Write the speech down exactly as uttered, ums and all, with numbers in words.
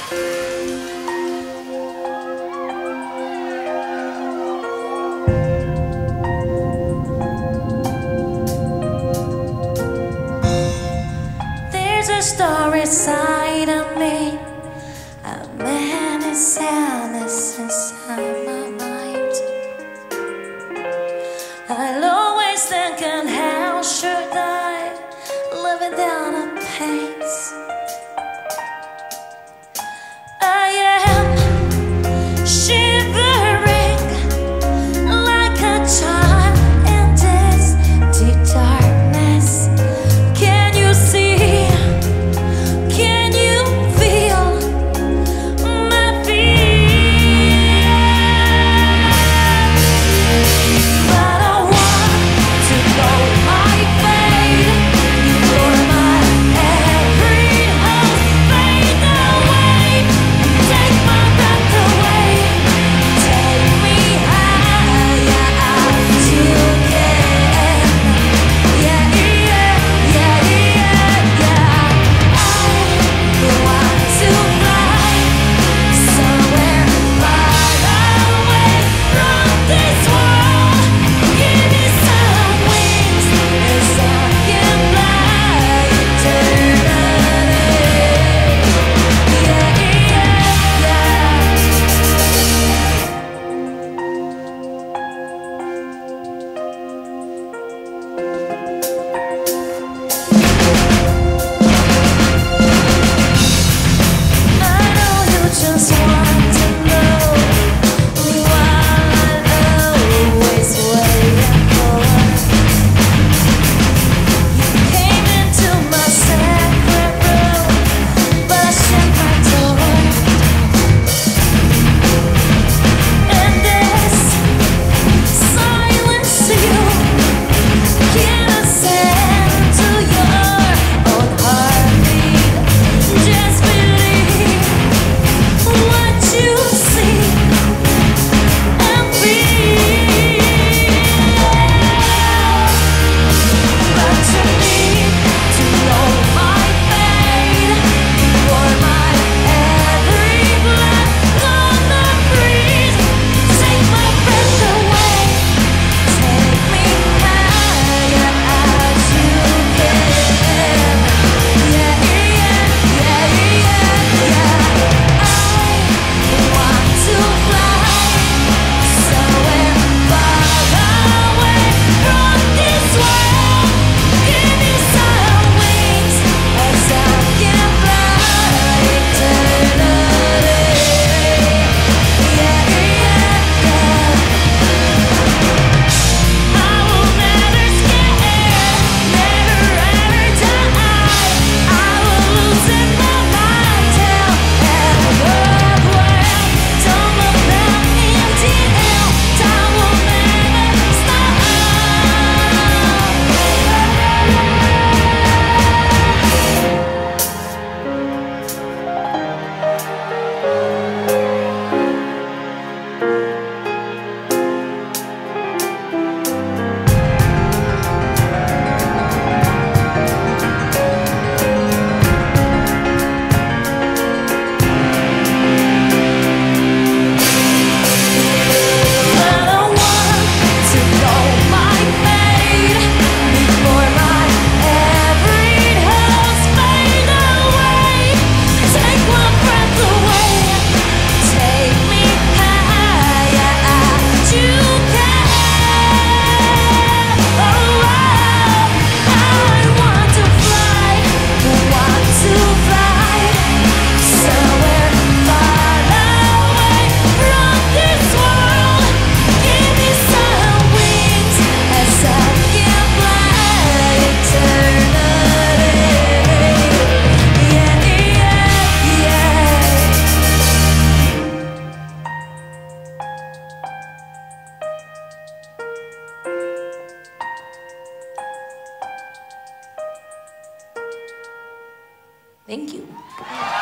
There's a story inside of me. A man is sadness inside my mind. I'll always think on how should I live without a pace. I am shivering like a child in this deep darkness. Can you see? Can you feel my fear? But I want to know my fate before my every hope fades away. Take my breath away, take me higher as you can. Yeah, yeah, yeah, yeah, yeah. I want to fly somewhere far away from this world. Give me some wings and so I can fly eternity. Yeah, yeah, I know you just want to know why I always wait for. You came into my secret room, but I shut my door. And this silence you can't send to your own heartbeat. Just believe what you see and feel. But you need to know my fate before my every breath gonna freeze. Take my breath away, take me higher as you can. Yeah, yeah, yeah, yeah, yeah. I want to fly somewhere far away from this world. Give me some wings as I can fly eternity. Yeah, yeah, yeah. I will never scare, never ever die. I will lose in my mind till ever well. Don't look back into hell. Time will never stop. But I want to know my fate before my every hope fades away. Take my breath away, take me higher as you can. Oh, I want to fly, want to fly somewhere far away from this world. Give me some wings as I can fly eternity. Yeah, yeah, yeah. Thank you.